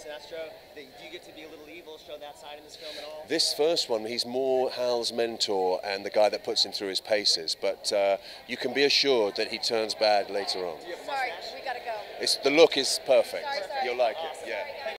Sinestro. Do you get to be a little evil, show that side in this film at all? This first one, he's more Hal's mentor and the guy that puts him through his paces, but you can be assured that he turns bad later on. Sorry, we gotta go. The look is perfect. Sorry. You'll like Awesome. it, yeah.